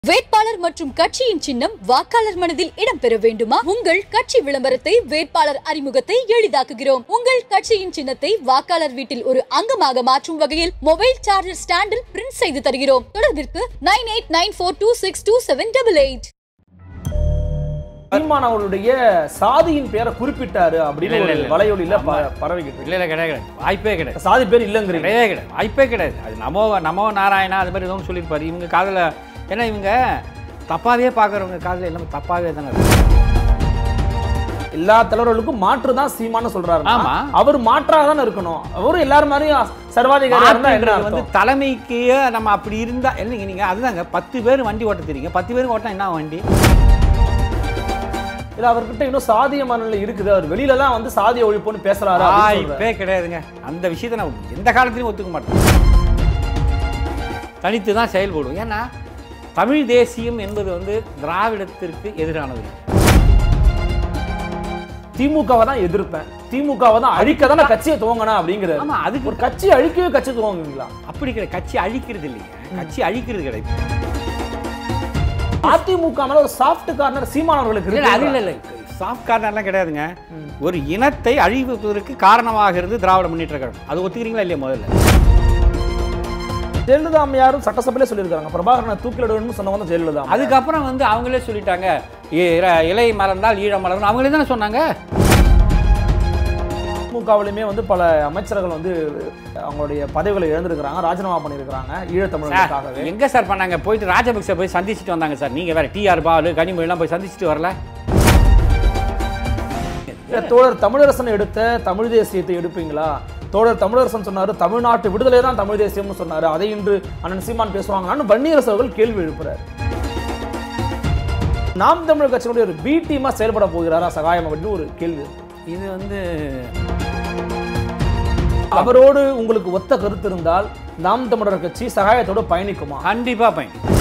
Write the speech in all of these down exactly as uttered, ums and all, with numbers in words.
வேட்பாளர் மற்றும் கட்சியின் சின்னம் வாக்காளர் மனதில் இடம்பெற வேண்டுமா? உங்கள் கட்சி விளம்பரத்தை வேட்பாளர் அறிமுகத்தை எளிதாக்குகிறோம். உங்கள் கட்சியின் சின்னத்தை வாக்காளர் வீட்டில் ஒரு அங்கமாக மாற்றும் வகையில் மொபைல் சார்ஜர் ஸ்டாண்டில் பிரிண்ட் செய்து தருகிறோம். தொடர்பிற்கு nine eight nine four two six two seven double eight. Seeman அவருடைய சாதியின் பேரை குறிப்பிட்டாரு அப்படின்னு ஒரு வலையொலியில பரவிக்கிட்டு. இல்ல இல்ல கிடையாது, வாய்ப்பே கிடையாது. சாதி பேர் இல்லைங்கிறீங்க? கிடையவே கிடையாது, வாய்ப்பே கிடையாது. அது நமோ நமோ நாராயணா அது மாதிரி எதுவும் சொல்லியிருப்பாரு. இவங்க காதில் ஏன்னா இவங்க தப்பாவே பார்க்குறவங்க காதில் எல்லாமே தப்பாவே தானே இருக்கு. எல்லா தலைவர்களுக்கும் மாற்று தான் சீமான்னு சொல்றாரு. ஆமா, அவர் மாற்றாக தானே இருக்கணும். அவரும் எல்லாரும் மாதிரியும் சர்வாதிகாரி வந்து தலைமைக்கு நம்ம அப்படி இருந்தா இல்லைங்க. நீங்க அதுதாங்க பத்து பேர் வண்டி ஓட்ட தெரியுங்க, பத்து பேருக்கு ஓட்டினா என்ன வண்டி? இல்ல அவர்கிட்ட இன்னும் சாதிய மனநிலை இருக்குது. அவர் வெளியில தான் வந்து சாதிய ஒழிப்புன்னு பேசுறாரு. வாய்ப்பே கிடையாதுங்க. அந்த விஷயத்தை நான் எந்த காலத்திலையும் ஒத்துக்க மாட்டேன். தனித்து தான் செயல்படும். ஏன்னா தமிழ் தேசியம் என்பது வந்து திராவிடத்திற்கு எதிரானது. திமுகவை தான் எதிர்ப்பேன், திமுகவை தான் அழிக்க தானே கட்சியை துவங்கணும் அப்படிங்கிறது. ஆமா, அதுக்கு ஒரு கட்சி அழிக்கவே கட்சி துவங்குவீங்களா? அப்படி கிடையாது, கட்சி அழிக்கிறது இல்லைங்க, கட்சி அழிக்கிறது கிடையாது. அதிமுக மேல ஒரு சாஃப்ட் கார்னர் சீமான் அவர்களுக்கு இல்ல. அது இல்ல இல்ல சாஃப்ட் கார்னர்லாம் கிடையாதுங்க. ஒரு இனத்தை அழிவதற்கு காரணமாக இருந்து திராவிட முன்னேற்ற கழகம். அது ஒத்துக்கிறீங்களா இல்லையா? முதல்ல ஜெயலலிதா அம்மையாரும் சட்டசபையிலே சொல்லியிருக்காங்க பிரபாகரனை தூக்கிலிடணும்னு சொன்னவங்க ஜெயலலிதா. அதுக்கப்புறம் வந்து அவங்களே சொல்லிட்டாங்க இலை மலர்ந்தால் ஈழம் மலர்ந்து அவங்களே தானே சொன்னாங்க. திமுகவிலுமே வந்து பல அமைச்சர்கள் வந்து அவங்களுடைய பதவிகளை இழந்திருக்கிறாங்க, ராஜினாமா பண்ணியிருக்கிறாங்க ஈழத்தமிழர்களுக்காகவே. எங்க சார் பண்ணாங்க? போயிட்டு ராஜபக்சே போய் சந்திச்சுட்டு வந்தாங்க சார். நீங்க வேற டிஆர் பாலு கனிமொழிலாம் போய் சந்திச்சுட்டு வரல. தோழர் தமிழரசன் எடுத்த தமிழ் தேசியத்தை எடுப்பீங்களா? தோழர் தமிழரசன் சொன்னாரு தமிழ்நாட்டு விடுதலை தான் தமிழ் தேசியம்னு சொன்னாரு. அதை இன்று அண்ணன் சீமான் பேசுவாங்கன்னு வன்னியரசு அவர்கள் கேள்வி எழுப்புறாரு. நாம் தமிழர் கட்சியினுடைய ஒரு பி டீமா செயல்பட போகிறாரா சகாயம் அப்படின்னு ஒரு கேள்வி. இது வந்து அவரோடு உங்களுக்கு ஒத்த கருத்து இருந்தால் நாம் தமிழர் கட்சி சகாயத்தோட பயணிக்குமா? கண்டிப்பா பயணிக்கும்.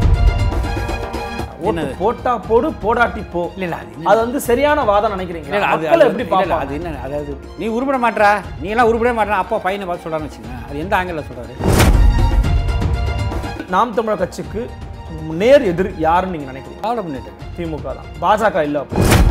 போட்டா போடு போடாட்டி போ. இல்ல அது வந்து சரியான வாதம் நினைக்கிறீங்க? அது எப்படி பாப்பா? அது என்ன, அதாவது நீ உருப்பட மாட்டா, நீ எல்லாம் உருப்பட மாட்டா, அப்பா பையனை பார்த்து சொல்றான்னு வச்சுங்க. அது எந்த ஆங்கில சொல்றாரு? நாம் தமிழர் கட்சிக்கு நேர் எதிர் யாருன்னு நீங்க நினைக்கிறீங்க? திராவிட முன்னேற்ற திமுக தான், பாஜக இல்ல.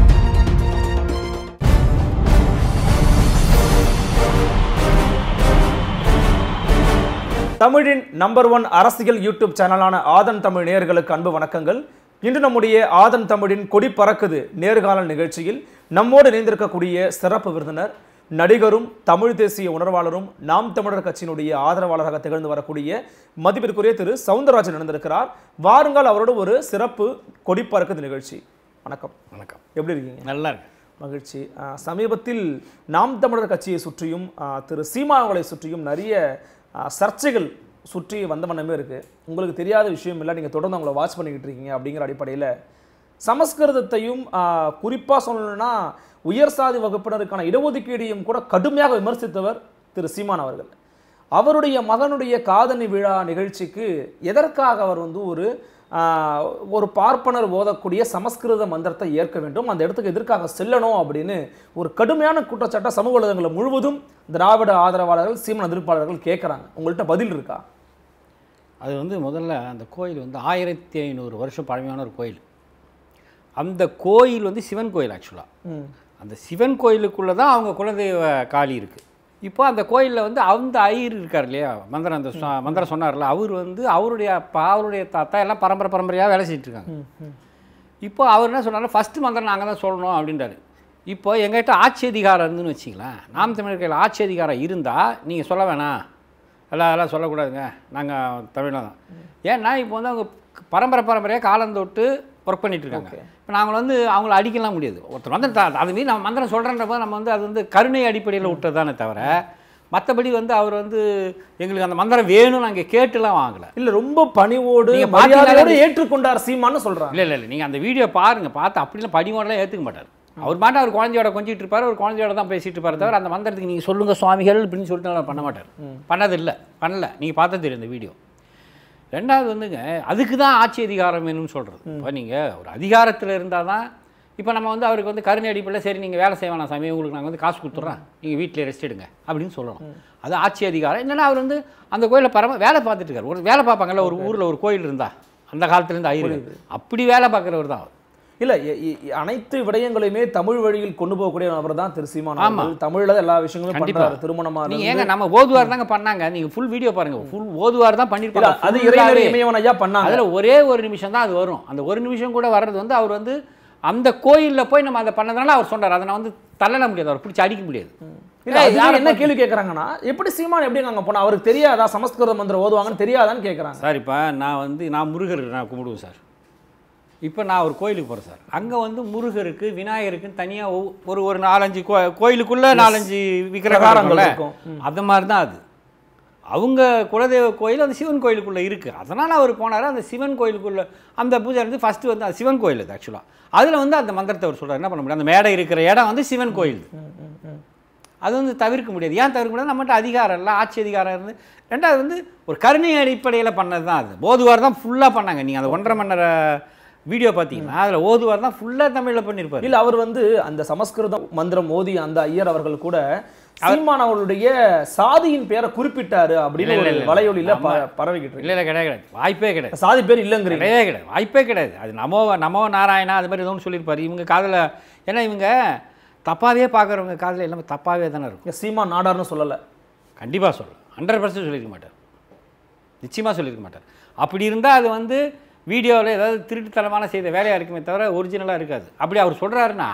தமிழின் நம்பர் ஒன் அரசியல் யூடியூப் சேனலான ஆதன் தமிழ் நேயர்களுக்கு அன்பு வணக்கங்கள். இன்று நம்முடைய ஆதன் தமிழின் கொடி பறக்குது நேர்காணல் நிகழ்ச்சியில் நம்மோடு இணைந்திருக்கக்கூடிய சிறப்பு விருந்தினர், நடிகரும் தமிழ் தேசிய உணர்வாளரும் நாம் தமிழர் கட்சியினுடைய ஆதரவாளராக திகழ்ந்து வரக்கூடிய மதிப்பிற்குரிய திரு சவுந்தரராஜன் இணைந்திருக்கிறார். வாருங்கள் அவரோட ஒரு சிறப்பு கொடி பறக்குது நிகழ்ச்சி. வணக்கம். வணக்கம். எப்படி இருக்கீங்க? நல்லா இருக்கு, மகிழ்ச்சி. சமீபத்தில் நாம் தமிழர் கட்சியை சுற்றியும் திரு சீமான் அவர்களை சுற்றியும் நிறைய சர்ச்சைகள் சுற்றி வந்த வண்ணமே இருக்குது. உங்களுக்கு தெரியாத விஷயம் இல்லை, நீங்கள் தொடர்ந்து அவங்கள வாட்ச் பண்ணிக்கிட்டு இருக்கீங்க. அப்படிங்கிற அடிப்படையில் சமஸ்கிருதத்தையும் குறிப்பாக சொல்லணும்னா உயர் சாதி வகுப்பினருக்கான இடஒதுக்கீடையும் கூட கடுமையாக விமர்சித்தவர் திரு சீமான் அவர்கள். அவருடைய மகனுடைய காதணி விழா நிகழ்ச்சிக்கு எதற்காக அவர் வந்து ஒரு ஒரு பார்ப்பனர் ஓதக்கூடிய சமஸ்கிருத மந்திரத்தை ஏற்க வேண்டும், அந்த இடத்துக்கு எதற்காக செல்லணும் அப்படின்னு ஒரு கடுமையான குற்றச்சாட்டை சமூக வலைதளங்கள் முழுவதும் திராவிட ஆதரவாளர்கள் சீமான் எதிர்ப்பாளர்கள் கேட்குறாங்க. உங்கள்கிட்ட பதில் இருக்கா? அது வந்து முதல்ல அந்த கோயில் வந்து ஆயிரத்தி ஐநூறு வருஷம் பழமையான ஒரு கோயில். அந்த கோயில் வந்து சிவன் கோயில். ஆக்சுவலாக அந்த சிவன் கோயிலுக்குள்ளே தான் அவங்க குலதெய்வ காளி இருக்குது. இப்போ அந்த கோயிலில் வந்து அந்த ஐயர் இருக்கார் இல்லையா, மந்திரம் அந்த மந்திரம் சொன்னார்ல, அவர் வந்து அவருடைய அப்பா அவருடைய தாத்தா எல்லாம் பரம்பரை பரம்பரையாக வேலை செஞ்சுட்ருக்காங்க. இப்போ அவர் என்ன சொன்னார், ஃபஸ்ட்டு மந்திரம் நாங்கள் தான் சொல்லணும் அப்படின்றாரு. இப்போ எங்கள்கிட்ட ஆட்சி அதிகாரம் இருந்துன்னு வச்சிங்களேன், நாம் தமிழர் கையில் ஆட்சி அதிகாரம் இருந்தால் நீங்கள் சொல்ல வேணாம், எல்லாம் அதெல்லாம் சொல்லக்கூடாதுங்க, நாங்கள் தமிழ் தான். ஏன்னா இப்போ வந்து அவங்க பரம்பரை பரம்பரையாக காலந்தொட்டு ஒர்க் பண்ணிகிட்ருக்காங்க. இப்போ நாங்கள் வந்து அவங்கள அடிக்கலாம் முடியாது. ஒருத்தர் வந்து அதுமாரி நம்ம மந்திரம் சொல்கிறன்றப்போ நம்ம வந்து அது வந்து கருணை அடிப்படையில் விட்டது தானே தவிர மற்றபடி வந்து அவர் வந்து எங்களுக்கு அந்த மந்திரம் வேணும் நாங்கள் கேட்டுலாம் வாங்கலை. இல்லை, ரொம்ப பணிவோடு மரியாதையோடு ஏற்றுக்கொண்டார் சீமான்னு சொல்கிறாங்க. இல்லை இல்லை இல்லை நீங்கள் அந்த வீடியோ பாருங்கள், பார்த்து அப்படிலாம் பணிவோடலாம் ஏற்றுக்க மாட்டார். அவர் பாட்டு அவர் குழந்தையோட கொஞ்சிட்டு இருப்பார், ஒரு குழந்தையோட தான் பேசிட்டு இருப்பார் தவிர அந்த மந்திரத்துக்கு நீங்கள் சொல்லுங்கள் சுவாமிகள் அப்படின்னு சொல்லிட்டு பண்ண மாட்டார். பண்ணது இல்லை, பண்ணல. நீங்கள் பார்த்தா தெரியும் இந்த வீடியோ. ரெண்டாவது வந்துங்க, அதுக்கு தான் ஆட்சி அதிகாரம் வேணும்னு சொல்கிறது. இப்போ நீங்கள் ஒரு அதிகாரத்தில் இருந்தால் தான், இப்போ நம்ம வந்து அவருக்கு வந்து கருணை அடிப்படையில் சரி நீங்கள் வேலை செய்வானா சாமி, உங்களுக்கு நாங்கள் வந்து காசு கொடுத்துட்றோம், நீங்கள் வீட்டில் ரெஸ்ட் எடுங்க அப்படின்னு சொல்லணும். அது ஆட்சி அதிகாரம். என்னென்னா அவர் வந்து அந்த கோயிலில் பரம வேலை பார்த்துட்டு இருக்கார். ஒரு வேலை பார்ப்பாங்கல்ல, ஒரு ஊரில் ஒரு கோயில் இருந்தால் அந்த காலத்துலேருந்து ஐயர் அப்படி வேலை பார்க்குறவர் தான் அவர். இல்லை, அனைத்து விடயங்களையுமே தமிழ் வழியில் கொண்டு போகக்கூடிய நபர் தான் திரு சீமான். ஆமாம், தமிழில் எல்லா விஷயங்களும் கண்டிப்பாக திருமணமாக நீங்கள் ஏங்க நம்ம ஓதுவார் தாங்க பண்ணாங்க. நீங்கள் ஃபுல் வீடியோ பாருங்க, ஃபுல் ஓதுவார் தான் பண்ணியிருப்பாங்க. அது இறைவன் இமயவன் ஐயா பண்ணாங்க. அதில் ஒரே ஒரு நிமிஷம் தான் அது வரும். அந்த ஒரு நிமிஷம் கூட வர்றது வந்து அவர் வந்து அந்த கோயிலில் போய் நம்ம அதை பண்ணதுனால அவர் சொன்னார். அதை நான் வந்து தள்ளட முடியாது, அவர் பிடிச்சி அடிக்க முடியாது. யார் என்ன கேள்வி கேட்குறாங்கன்னா, எப்படி சீமான் எப்படி அங்கே போனால் அவருக்கு தெரியாதா சமஸ்கிருத மந்திரம் ஓதுவாங்கன்னு தெரியாதான்னு கேட்குறாங்க. சார் இப்போ நான் வந்து நான் முருகர் நான் கும்பிடுவேன் சார். இப்போ நான் ஒரு கோயிலுக்கு போகிறேன் சார். அங்கே வந்து முருகருக்கு விநாயகருக்குன்னு தனியாக ஒரு ஒரு நாலஞ்சு கோ கோயிலுக்குள்ளே நாலஞ்சு விக்கிரகாரங்கள் இருக்கும். அது மாதிரி தான் அது. அவங்க குலதெய்வ கோயில் அந்த சிவன் கோயிலுக்குள்ளே இருக்குது. அதனால் அவர் போனார். அந்த சிவன் கோயிலுக்குள்ளே அந்த பூஜை வந்து ஃபஸ்ட்டு வந்து அது சிவன் கோயில் அது ஆக்சுவலாக. அதில் வந்து அந்த மந்திரத்தை அவர் சொல்கிறார். என்ன பண்ண முடியும், அந்த மேடை இருக்கிற இடம் வந்து சிவன் கோயில். அது வந்து தவிர்க்க முடியாது. ஏன் தவிர்க்க முடியாது, நம்மகிட்ட அதிகாரம் இல்லை, ஆட்சி அதிகாரம் இருந்து. ரெண்டாவது வந்து ஒரு கருணை அடிப்படையில் பண்ணது தான் அது. ஓதுவார் தான் ஃபுல்லாக பண்ணாங்க. நீங்கள் அந்த ஒன்றரை மணி நேர வீடியோ பார்த்தீங்கன்னா அதில் ஓதுவார் தான் ஃபுல்லாக தமிழில் பண்ணியிருப்பார். இல்லை, அவர் வந்து அந்த சமஸ்கிருதம் மந்திரம் ஓதி அந்த ஐயர் அவர்கள் கூட சீமான் அவர்களுடைய சாதியின் பேரை குறிப்பிட்டாரு அப்படின்னு ஒரு வலையொலியில் பரவிக்கிட்டு. இல்லை இல்லை, கிடையாது, வாய்ப்பே கிடையாது. சாதி பேர் இல்லைங்கிற கிடையாது கிடையாது, வாய்ப்பே கிடையாது. அது நமோ நமோ நாராயணா அது மாதிரி எதுவும் சொல்லியிருப்பார். இவங்க காதில் ஏன்னா இவங்க தப்பாகவே பார்க்குறவங்க காதில் எல்லாமே தப்பாகவே தானே இருக்கும். சீமான் நாடார்னு சொல்லலை, கண்டிப்பாக சொல்லலை, ஹண்ட்ரட் பர்சன்ட் சொல்லியிருக்க மாட்டார், நிச்சயமாக சொல்லியிருக்க மாட்டார். அப்படி இருந்தால் அது வந்து வீடியோவில் ஏதாவது திருட்டுத்தனமான செய்த வேலையாக இருக்குமே தவிர ஒரிஜினலாக இருக்காது. அப்படி அவர் சொல்கிறாருன்னா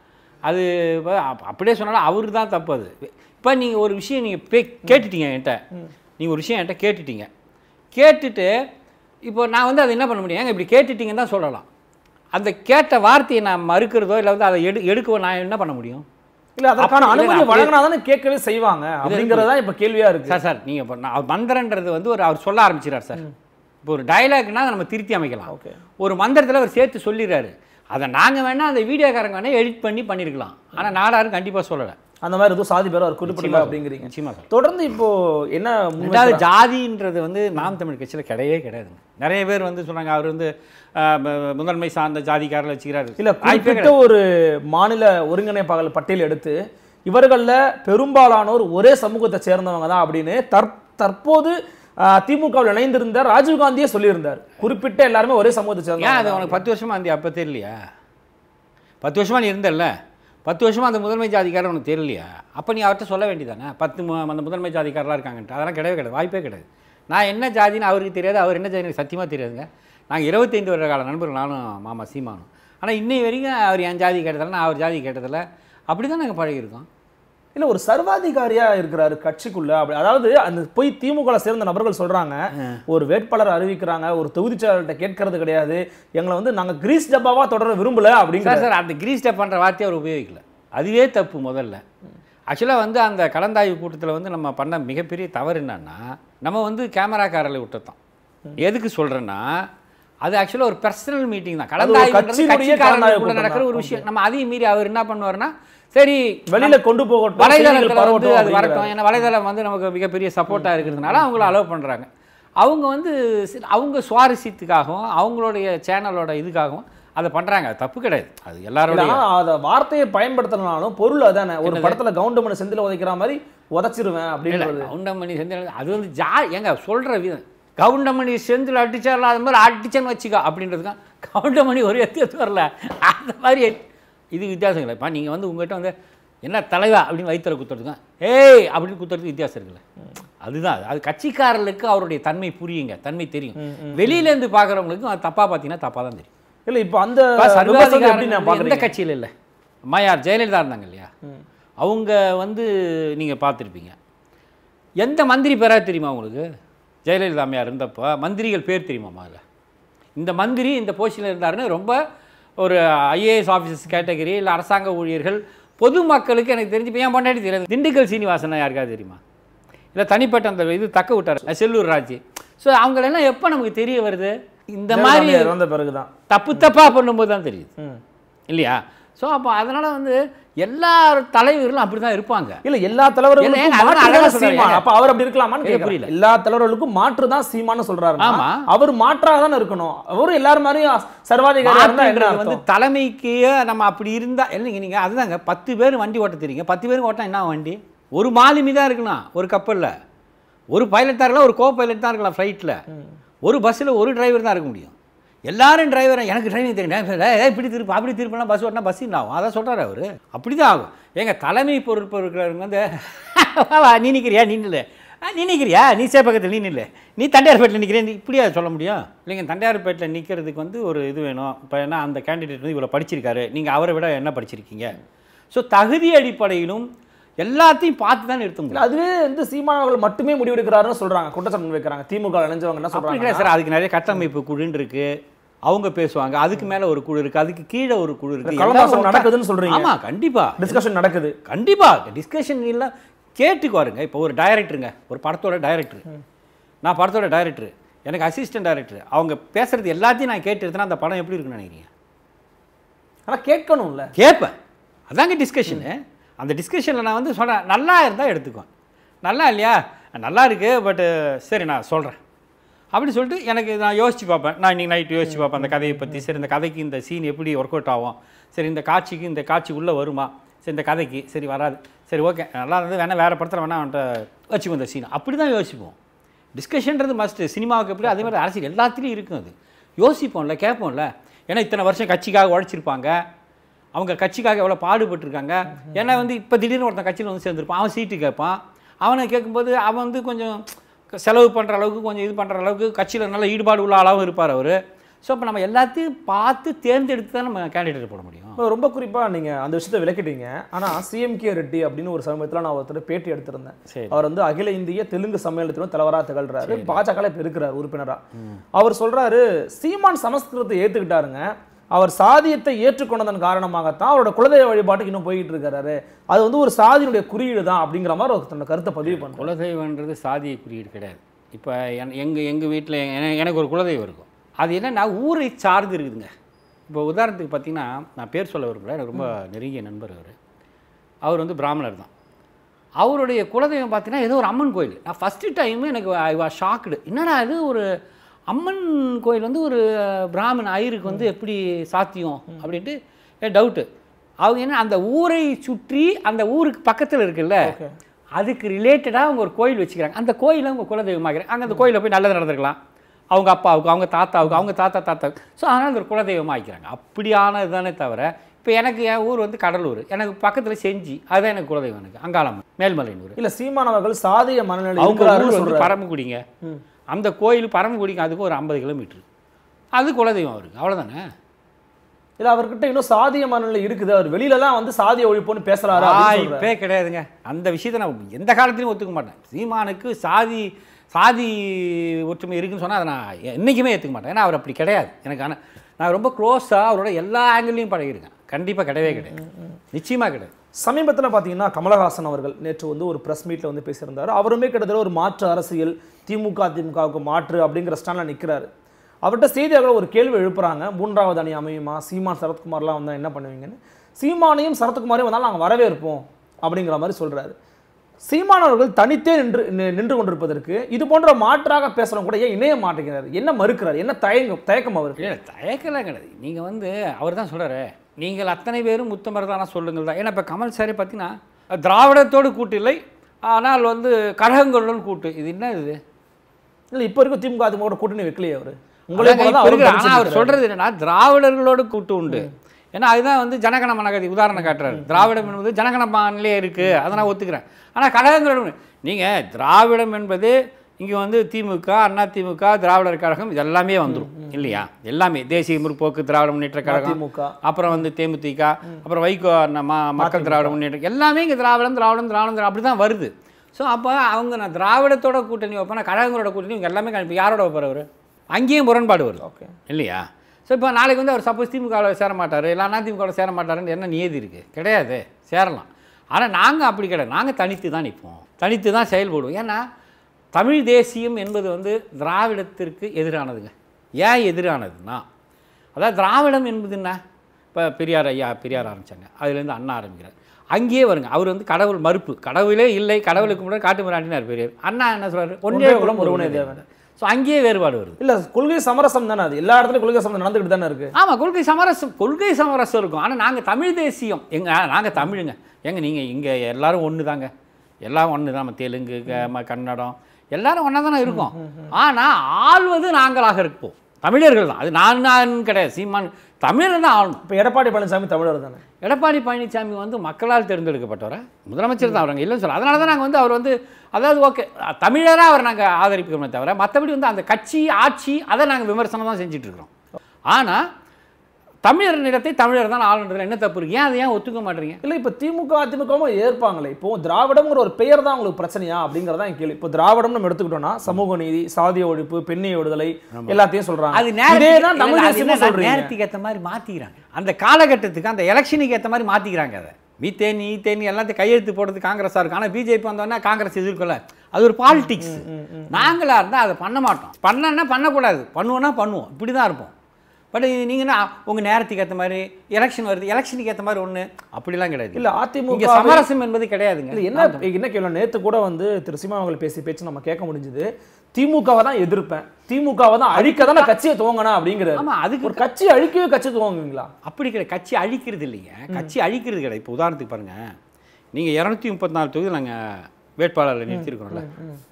அது அப்படியே சொன்னாலும் அவருக்கு தான் தப்பு. அது இப்போ நீங்கள் ஒரு விஷயம் நீங்கள் பே கேட்டுட்டீங்க என்கிட்ட, நீங்கள் ஒரு விஷயம் என்கிட்ட கேட்டுட்டீங்க, கேட்டுட்டு இப்போ நான் வந்து அதை என்ன பண்ண முடியும், ஏங்க இப்படி கேட்டுட்டீங்கன்னு தான் சொல்லலாம். அந்த கேட்ட வார்த்தையை நான் மறுக்கிறதோ இல்லை வந்து அதை எடு எடுக்கவோ நான் என்ன பண்ண முடியும்? இல்லை, அதற்கான அனுமதி வழங்கினா தானே கேட்கவே செய்வாங்க அப்படிங்கிறது தான் இப்போ கேள்வியாக இருக்குது. சார் சார் நீங்கள் இப்போ நான் மந்திரன்றது வந்து ஒரு அவர் சொல்ல ஆரம்பிச்சிடார் சார். இப்போ ஒரு டைலாக்னா நம்ம திருத்தி அமைக்கலாம். ஓகே, ஒரு மந்திரத்தில் அவர் சேர்த்து சொல்லிடுறாரு. அதை நாங்கள் வேணால் அந்த வீடியோக்காரங்க வேணால் எடிட் பண்ணி பண்ணியிருக்கலாம். ஆனால் நாடாரும் கண்டிப்பாக சொல்லலை. அந்த மாதிரி எதுவும் சாதி பேரும் அவர் குறிப்பிடல அப்படிங்கிறீங்க. நிச்சயமாக தொடர்ந்து இப்போ என்ன ரெண்டாவது ஜாதின்றது வந்து நாம் தமிழ் கட்சியில் கிடையவே கிடையாதுங்க. நிறைய பேர் வந்து சொன்னாங்க அவர் வந்து முதன்மை சார்ந்த ஜாதிக்காரர்கள் வச்சுக்கிறாரு. இல்லை, குறிப்பிட்ட ஒரு மாநில ஒருங்கிணைப்பாளர் பட்டியல் எடுத்து இவர்களில் பெரும்பாலானோர் ஒரே சமூகத்தை சேர்ந்தவங்க தான் அப்படின்னு தற் தற்போது திமுகவில் இணைந்திருந்த ராஜீவ்காந்தியே சொல்லியிருந்தார். குறிப்பிட்ட எல்லாருமே ஒரே சமூகத்தை சேர்ந்த. ஏன் அது உனக்கு பத்து வருஷமா அந்த அப்போ தெரியலையா? பத்து வருஷமா நீ இருந்தல்ல, பத்து வருஷமா அந்த முதன்மை ஜாதிக்காரர் உனக்கு தெரியலையா? அப்போ நீ அவர்கிட்ட சொல்ல வேண்டியதானே பத்து அந்த முதன்மை ஜாதிக்காரலாம் இருக்காங்கன்ட்டு. அதெல்லாம் கிடையவே கிடையாது, வாய்ப்பே கிடையாது. நான் என்ன ஜாதின்னு அவருக்கு தெரியாது, அவர் என்ன ஜாதின்னு சத்தியமாக தெரியாதுங்க. நாங்கள் இருபத்தைந்து வருட கால நண்பர்கள் நானும் மாமா சீமானும். ஆனால் இன்னை வரைக்கும் அவர் என் ஜாதி கேட்டதில்ல, நான் அவர் ஜாதி கேட்டதில்ல. அப்படி தான் நாங்கள் பழகியிருக்கோம். இல்லை, ஒரு சர்வாதிகாரியாக இருக்கிறாரு கட்சிக்குள்ள. அப்படி அதாவது அந்த போய் திமுக சேர்ந்த நபர்கள் சொல்கிறாங்க, ஒரு வேட்பாளர் அறிவிக்கிறாங்க, ஒரு தொகுதிச்சாளர்கிட்ட கேட்கறது கிடையாது, எங்களை வந்து நாங்கள் கிரீஸ் டப்பாவாக தொடர விரும்பலை அப்படிங்கிற. சார் அந்த கிரீஸ் டப்பான்ற வார்த்தையை அவர் உபயோகிக்கல, அதுவே தப்பு. முதல்ல ஆக்சுவலாக வந்து அந்த கலந்தாய்வு கூட்டத்தில் வந்து நம்ம பண்ண மிகப்பெரிய தவறு என்னன்னா, நம்ம வந்து கேமராக்காரர்களை விட்டுட்டோம். எதுக்கு சொல்கிறேன்னா, அது ஆக்சுவலாக ஒரு பர்சனல் மீட்டிங் தான். கலந்தாய்வு நடக்கிற ஒரு விஷயம். நம்ம அதையும் மீறி அவர் என்ன பண்ணுவார்னா, சரி வெளியில கொண்டு போகட்டும், வலைதளத்தில் வந்து அது வரட்டும். ஏன்னா வலைதளம் வந்து நமக்கு மிகப்பெரிய சப்போர்ட்டாக இருக்கிறதுனால அவங்கள அலோவ் பண்ணுறாங்க. அவங்க வந்து அவங்க சுவாரஸ்யத்துக்காகவும் அவங்களுடைய சேனலோட இதுக்காகவும் அதை பண்ணுறாங்க. அது தப்பு கிடையாது, அது எல்லாரோட. அதை வார்த்தையை பயன்படுத்தினாலும் பொருள் அதானே. ஒரு படத்தில் கவுண்டமணி செந்தில் உதைக்கிற மாதிரி உதச்சிருவேன் அப்படின்னு. கவுண்டமணி செந்தில் அது வந்து ஜா எங்க சொல்கிற விதம். கவுண்டமணி செந்தில் அடிச்சாரல அது மாதிரி அடிச்சேன்னு வச்சுக்கோ அப்படின்றதுக்காக கவுண்டமணி ஒரு எத்து வரல. அந்த மாதிரி இது வித்தியாசம் இல்லை. இப்போ நீங்கள் வந்து உங்கள்கிட்ட வந்து என்ன தலைவா அப்படின்னு வயிற்றுல குத்துறதுக்கும் ஏய் அப்படின்னு குத்துறதுக்கு வித்தியாசம் இருக்குல்ல. அதுதான் அது கட்சிக்காரர்களுக்கு அவருடைய தன்மை புரியுங்க, தன்மை தெரியும். வெளியிலேருந்து பார்க்குறவங்களுக்கும் அது தப்பாக பார்த்தீங்கன்னா தப்பாக தான் தெரியும். இல்லை, இப்போ அந்த எந்த கட்சியில் இல்லை, அம்மையார் ஜெயலலிதா இருந்தாங்க இல்லையா, அவங்க வந்து நீங்கள் பார்த்துருப்பீங்க. எந்த மந்திரி பேராக தெரியுமா உங்களுக்கு? ஜெயலலிதா அம்மையார் இருந்தப்போ மந்திரிகள் பேர் தெரியுமாம்மா? அதில் இந்த மந்திரி இந்த போஸ்டில் இருந்தாருன்னு ரொம்ப ஒரு ஐஏஎஸ் ஆஃபீஸர்ஸ் கேட்டகரி இல்லை அரசாங்க ஊழியர்கள் பொதுமக்களுக்கு எனக்கு தெரிஞ்சு இப்போ ஏன் பொண்டாட்டி தெரியாது. திண்டுக்கல் சீனிவாசன் யாருக்காவது தெரியுமா? இல்லை தனிப்பட்ட அந்த இது தக்க விட்டார் செல்லூர் ராஜ். ஸோ அவங்களெல்லாம் எப்போ நமக்கு தெரிய வருது? இந்த மாதிரி வந்த பிறகு தான் தப்பு தப்பாக பண்ணும்போது தான் தெரியுது இல்லையா? ஸோ அப்போ அதனால் வந்து எல்லா தலைவர்களும் அப்படி தான் இருப்பாங்க. இல்லை, எல்லா தலைவர்களுக்கும் அப்போ அவர் அப்படி இருக்கலாமான்னு புரியல. எல்லா தலைவர்களுக்கும் மாற்று தான் சீமான்னு சொல்றாரு. ஆமாம், அவர் மாற்றாக தானே இருக்கணும். அவரும் எல்லாரும் மாதிரியும் சர்வாதிகாரி வந்து தலைமைக்கு நம்ம அப்படி இருந்தால் இல்லைங்க. நீங்கள் அதுதாங்க பத்து பேர் வண்டி ஓட்ட தெரியுங்க, பத்து பேருக்கு ஓட்டினா என்ன வண்டி? ஒரு மாலுமி தான் இருக்கணும் ஒரு கப்பலில், ஒரு பைலட் தான் இருக்கலாம், ஒரு கோ பைலட் தான் இருக்கலாம் ஃப்ளைட்டில், ஒரு பஸ்ஸில் ஒரு டிரைவர் தான் இருக்க முடியும். எல்லாரும் டிரைவர் எனக்கு டிரைவிங் தெரியும் இப்படி திருப்பி அப்படி திருப்பலாம் பஸ் ஓட்டினா பஸ் ஆகும் அதான் சொல்கிறார் அவர் அப்படி தான் ஆகும். எங்கள் தலைமை பொறுப்பு இருக்கிறவங்க வந்து நீ நிற்கிறியா நீ இல்லை நீ நிற்கிறியா நீ சேப்பக்கத்தில் நீ இல்லை நீ தண்டையார்பேட்டில் நிற்கிறேன் நீ இப்படியா சொல்ல முடியும்? இல்லைங்க தண்டையார்பேட்டில் நிற்கிறதுக்கு வந்து ஒரு இது வேணும். இப்போ என்ன அந்த கேண்டிடேட் வந்து இவ்வளோ படிச்சிருக்காரு, நீங்கள் அவரை விட என்ன படிச்சிருக்கீங்க? ஸோ தகுதி அடிப்படையிலும் எல்லாத்தையும் பார்த்து தான் நிறுத்த முடியும். அதுவே வந்து சீமான் அவர்கள் மட்டுமே முடிவெடுக்கிறாருன்னு சொல்கிறாங்க, குற்றச்சாட்டு வைக்கிறாங்க. திமுக இணைஞ்சவங்க என்ன சொல்கிறாங்க சார், அதுக்கு நிறைய கட்டமைப்பு குழுன்னு இருக்குது, அவங்க பேசுவாங்க. அதுக்கு மேலே ஒரு குழு இருக்குது, அதுக்கு கீழே ஒரு குழு இருக்குது. கலந்தாசம் நடக்குதுன்னு சொல்கிறீங்க? ஆமாம், கண்டிப்பாக டிஸ்கஷன் நடக்குது. கண்டிப்பாக டிஸ்கஷன் இல்லை கேட்டுக்குவாருங்க. இப்போ ஒரு டைரக்டருங்க, ஒரு படத்தோட டைரக்டர், நான் படத்தோட டைரக்டர், எனக்கு அசிஸ்டன்ட் டைரக்டர், அவங்க பேசுகிறது எல்லாத்தையும் நான் கேட்டு எடுத்தேன்னா அந்த படம் எப்படி இருக்குன்னு நினைக்கிறீங்க? ஆனால் கேட்கணும்ல. கேட்பேன், அதாங்க டிஸ்கஷனு. அந்த டிஸ்கஷனில் நான் வந்து சொல்கிறேன், நல்லா இருந்தால் எடுத்துக்குவேன், நல்லா இல்லையா நல்லா இருக்குது பட்டு சரி நான் சொல்கிறேன் அப்படி சொல்லிட்டு எனக்கு நான் யோசித்து பார்ப்பேன். நான் இன்றைக்கி நைட்டு யோசித்து பார்ப்பேன் அந்த கதையை பற்றி. சரி இந்த கதைக்கு இந்த சீன் எப்படி ஒர்க் அவுட் ஆகும், சரி இந்த காட்சிக்கு இந்த காட்சி உள்ளே வருமா, சரி இந்த கதைக்கு சரி வராது, சரி ஓகே நல்லா இருந்தது வேணால் வேறு படத்தில் வேணால் அவன்கிட்ட வச்சுக்கோ இந்த சீன், அப்படி தான் யோசிப்போம். டிஸ்கஷன்றது மஸ்ட்டு. சினிமாவுக்கு எப்படி அதே மாதிரி அரசியல் எல்லாத்துலேயும் இருக்கும். அது யோசிப்போம்ல, கேட்போம்ல. ஏன்னா இத்தனை வருஷம் கட்சிக்காக உழைச்சிருப்பாங்க, அவங்க கட்சிக்காக எவ்வளோ பாடுபட்டுருக்காங்க. ஏன்னா வந்து இப்போ திடீர்னு ஒருத்தன் கட்சியில் வந்து சேர்ந்துருப்பான், அவன் சீட்டு கேட்பான். அவனை கேட்கும்போது அவன் வந்து கொஞ்சம் செலவு பண்ணுற அளவுக்கு கொஞ்சம் இது பண்ணுற அளவுக்கு கட்சியில் நல்ல ஈடுபாடு உள்ள அளவு இருப்பார் அவர். ஸோ இப்போ நம்ம எல்லாத்தையும் பார்த்து தேர்ந்தெடுத்து தான் நம்ம கேண்டிடேட் போட முடியும். ரொம்ப குறிப்பாக நீங்கள் அந்த விஷயத்தை விளக்கிட்டீங்க. ஆனால் சிஎம்கே ரெட்டி அப்படின்னு ஒரு சமயத்தில் நான் ஒருத்தர் பேட்டி எடுத்திருந்தேன். அவர் வந்து அகில இந்திய தெலுங்கு சம்மேளனத்திலும் தலைவராக திகழ்கிறாரு, பாஜக இப்போ இருக்கிறார் உறுப்பினராக. அவர் சொல்கிறாரு சீமான் சமஸ்கிருதத்தை ஏற்றுக்கிட்டாருங்க, அவர் சாதியத்தை ஏற்றுக்கொண்டதன் காரணமாகத்தான் அவரோட குலதெய்வ வழிபாட்டுக்கு இன்னும் போய்கிட்டு இருக்காரு, அது வந்து ஒரு சாதியினுடைய குறியீடு தான் அப்படிங்கிற மாதிரி ஒரு தன்னோட கருத்தை பதிவு பண்ண. குலதெய்வன்றது சாதிய குறியீடு கிடையாது. இப்போ என் எங்கள் எங்கள் வீட்டில் எனக்கு ஒரு குலதெய்வம் இருக்கும், அது என்னென்னா ஊரை சார்ந்து இருக்குதுங்க. இப்போ உதாரணத்துக்கு பார்த்தீங்கன்னா நான் பேர் சொல்ல விரும்பல, எனக்கு ரொம்ப நெருங்கிய நண்பர் அவர். அவர் வந்து பிராமணர் தான். அவருடைய குலதெய்வம் பார்த்தீங்கன்னா ஏதோ ஒரு அம்மன் கோயில். நான் ஃபஸ்ட்டு டைமு எனக்கு ஐ வாஸ் ஷாக்டு, என்னடா அது ஒரு அம்மன் கோயில் வந்து ஒரு பிராமண ஐயருக்கு வந்து எப்படி சாத்தியம் அப்படின்ட்டு என் டவுட்டு. அவங்க என்ன அந்த ஊரை சுற்றி அந்த ஊருக்கு பக்கத்தில் இருக்குல்ல அதுக்கு ரிலேட்டடாக அவங்க ஒரு கோயில் வச்சுக்கிறாங்க. அந்த கோயிலை அவங்க குலதெய்வமாகிறாங்க. அங்கே அந்த கோயிலில் போய் நல்லது நடந்துருக்கலாம், அவங்க அப்பாவுக்கு அவங்க தாத்தாவுக்கு அவங்க தாத்தா தாத்தாவுக்கு. ஸோ அதனால் அந்த ஒரு குலதெய்வமாக ஆகிக்கிறாங்க. அப்படியானது தானே தவிர இப்போ எனக்கு என் ஊர் வந்து கடலூர், எனக்கு பக்கத்தில் செஞ்சி, அதுதான் எனக்கு குலதெய்வம். எனக்கு அங்காளம்மன் மேல்மலையனூர். இல்லை சீமானவர்கள் சாதிய மனநிலை அவங்க வந்து பரமக்குடிங்க, அந்த கோயில் பரமக்குடிங்க, அதுக்கு ஒரு ஐம்பது கிலோமீட்டர், அது குலதெய்வம் அவருக்கு, அவ்வளோதானே. இல்லை அவர்கிட்ட இன்னும் சாதிய மனநிலை இருக்குது, அவர் வெளியிலலாம் வந்து சாதிய ஒழிப்புன்னு பேசுகிறாரு. இப்பே கிடையாதுங்க, அந்த விஷயத்தை நான் எந்த காலத்துலையும் ஒத்துக்க மாட்டேன். சீமானுக்கு சாதி சாதி ஒற்றுமை இருக்குன்னு சொன்னால் அதை நான் என்றைக்குமே ஏற்றுக்க மாட்டேன். ஏன்னா அவர் அப்படி கிடையாது எனக்கு. ஆனால் நான் ரொம்ப க்ளோஸாக அவரோட எல்லா ஆங்கிள்லையும் பழகிருக்கேன். கண்டிப்பாக கிடையவே கிடையாது, நிச்சயமாக கிடையாது. சமீபத்தில் பார்த்தீங்கன்னா கமலஹாசன் அவர்கள் நேற்று வந்து ஒரு ப்ரெஸ் மீட்டில் வந்து பேசியிருந்தார். அவருமே கிட்டத்தட்ட ஒரு மாற்று அரசியல், திமுக திமுகவுக்கு மாற்று அப்படிங்கிற ஸ்டாண்டில் நிற்கிறாரு. அவர்கிட்ட செய்தியாளர்கள் ஒரு கேள்வி எழுப்புறாங்க, மூன்றாவது அணி அமையுமா, சீமான் சரத்குமார்லாம் வந்தால் என்ன பண்ணுவீங்கன்னு. சீமானையும் சரத்குமாரையும் வந்தாலும் நாங்கள் வரவேற்போம் அப்படிங்கிற மாதிரி சொல்கிறாரு. சீமானவர்கள் தனித்தே நின்று நின்று கொண்டிருப்பதற்கு இது போன்ற மாற்றாக பேசுகிறவங்க கூட ஏன் இணைய மாட்டேங்கிறார், என்ன மறுக்கிறார், என்ன தயங்கம் தயக்கம் அவருக்கு? இல்லை தயக்கலாம் கிடையாது. நீங்கள் வந்து அவர் தான் சொல்கிறாரு, நீங்கள் அத்தனை பேரும் முத்தமர் தானே சொல்லுங்கள் தான். ஏன்னா இப்போ கமல் சாரே பார்த்தீங்கன்னா திராவிடத்தோடு கூட்டு இல்லை, ஆனால் வந்து கழகங்களுடன் கூட்டு, இது என்ன இது? இல்லை இப்போ இருக்க திமுக அதிமுக கூட்டணி வைக்கலையே அவர். உங்களுக்கு ஆனால் அவர் சொல்கிறது என்னன்னா திராவிடர்களோடு கூட்டு உண்டு. ஏன்னா அதுதான் வந்து ஜனகணமன கதி உதாரணம் காட்டுறாரு. திராவிடம் என்பது ஜனகணமனிலே இருக்குது, அதை நான் ஒத்துக்கிறேன். ஆனால் கழகங்களோட நீங்கள் திராவிடம் என்பது இங்கே வந்து திமுக, அண்ணா திமுக, திராவிடர் கழகம் இது எல்லாமே வந்துடும் இல்லையா? எல்லாமே தேசிய முற்போக்கு திராவிட முன்னேற்ற கழகம், அப்புறம் வந்து தேமுதிக, அப்புறம் வைகோ மக்கள் திராவிட முன்னேற்ற, எல்லாமே இங்கே திராவிடம் திராவிடம் திராவிடம் அப்படி தான் வருது. ஸோ அப்போ அவங்க நான் திராவிடத்தோட கூட்டணி வைப்பேன், கழகங்களோட கூட்டணி இவங்க எல்லாமே இப்போ யாரோட வைப்பார் அவர்? அங்கேயும் முரண்பாடு வருது. ஓகே இல்லையா? ஸோ இப்போ நாளைக்கு வந்து அவர் சப்போஸ் திமுகவில் சேர மாட்டார், இல்லை அண்ணா திமுகவில் சேர மாட்டாருன்னு என்ன நியதி இருக்குது? கிடையாது, சேரலாம். ஆனால் நாங்கள் அப்படி கிடையாது, நாங்கள் தனித்து தான் நிற்போம், தனித்து தான் செயல்படுவோம். ஏன்னா தமிழ் தேசியம் என்பது வந்து திராவிடத்திற்கு எதிரானதுங்க. ஏன் எதிரானதுன்னா அதாவது திராவிடம் என்பது என்ன? இப்போ பெரியார் ஐயா பெரியார் ஆரம்பித்தாங்க, அதுலேருந்து அண்ணா ஆரம்பிக்கிறார், அங்கேயே வருங்க. அவர் வந்து கடவுள் மறுப்பு, கடவுளே இல்லை, கடவுளுக்கு முன்னாடி காட்டு மிராண்டினார் பெரியார். அண்ணா என்ன சொல்கிறார்? ஒன்றே குலம் ஒருவனே தேவன். ஸோ அங்கேயே வேறுபாடு வருது. இல்லை கொள்கை சமரசம் தானே, அது எல்லா இடத்துலையும் கொள்கை சமரசம் நடந்துக்கிட்டு தானே இருக்குது. ஆமாம், கொள்கை சமரசம் கொள்கை சமரசம் இருக்கும். ஆனால் நாங்கள் தமிழ் தேசியம், எங்கள் நாங்கள் தமிழுங்க, எங்க நீங்கள் இங்கே எல்லோரும் ஒன்று தாங்க, எல்லாம் ஒன்று தான். நம்ம தெலுங்கு கன்னடம் எல்லாரும் ஒன்றா தானே இருக்கோம். ஆனால் ஆள்வது நாங்களாக இருப்போம். தமிழர்கள் தான். அது நான் நான் கிடையாது, சீமான் தமிழர் தான் ஆளணும். இப்போ எடப்பாடி பழனிசாமி தமிழர் தானே? எடப்பாடி பழனிசாமி வந்து மக்களால் தேர்ந்தெடுக்கப்பட்டவரை முதலமைச்சர் தான் அவருங்க, இல்லைன்னு சொல்ல. அதனால தான் நாங்கள் வந்து அவர் வந்து அதாவது ஓகே தமிழராக அவர் நாங்கள் ஆதரிக்கிறோமே தவிர மற்றபடி வந்து அந்த கட்சி ஆட்சி அதை நாங்கள் விமர்சனம் தான் செஞ்சிட்ருக்கிறோம். ஆனால் தமிழர் நிலத்தை தமிழர் தான் ஆளுன்றதுல என்ன தப்பு இருக்கு? ஏன் அதை ஏன் ஒத்துக்க மாட்டீங்க? இல்லை, இப்போ திமுக அதிமுகவும் ஏற்பாங்களே. இப்போ திராவிடம்ங்கிற ஒரு பெயர் தான் உங்களுக்கு பிரச்சனையா அப்படிங்கிறதா என் கேள்வி. இப்போ திராவிடம் நம்ம எடுத்துக்கிட்டோம்னா சமூக நீதி, சாதிய ஒழிப்பு, பெண்ணிய விடுதலை எல்லாத்தையும் சொல்றாங்க. அது நேரத்துக்கு ஏற்ற மாதிரி மாத்திக்கிறாங்க. அந்த காலகட்டத்துக்கு அந்த எலெக்ஷனுக்கு ஏற்ற மாதிரி மாத்திக்கிறாங்க. அதை மீத்தேன் ஈத்தேன் எல்லாத்தையும் கையெழுத்து போடுறது காங்கிரஸாக இருக்கும். ஆனால் பிஜேபி வந்தோன்னா காங்கிரஸ் எதிர்க்கொள்ள அது ஒரு பாலிடிக்ஸ். நாங்களாக இருந்தால் அதை பண்ண மாட்டோம். பண்ணனா பண்ணக்கூடாது, பண்ணுவோன்னா பண்ணுவோம், இப்படி தான் இருப்போம். பட் நீங்கன்னா உங்கள் நேரத்துக்கு ஏற்ற மாதிரி எலெக்ஷன் வருது, எலெக்ஷனுக்கு ஏற்ற மாதிரி ஒன்று அப்படிலாம் கிடையாது. இல்லை, அதிமுக சமரசம் என்பது கிடையாதுங்க. இல்லை, என்ன என்ன கேள்வி, நேற்று கூட வந்து திரு சீமான் அவர்கள் பேசி பேச்சு நம்ம கேட்க முடிஞ்சது. திமுகவை தான் எதிர்ப்பேன், திமுகவை தான் அழிக்க தானே கட்சியை துவங்கணும் அப்படிங்கிற. ஆமாம், அதுக்கு ஒரு கட்சி அழிக்கவே கட்சி துவங்குவீங்களா? அப்படி கிடையாது, கட்சி அழிக்கிறது இல்லைங்க, கட்சி அழிக்கிறது கிடையாது. இப்போ உதாரணத்துக்கு பாருங்கள், நீங்கள் இரநூத்தி முப்பத்தி நாலு தொகுதி நாங்கள் வேட்பாளர்களை நிறுத்திருக்கிறோம்ல,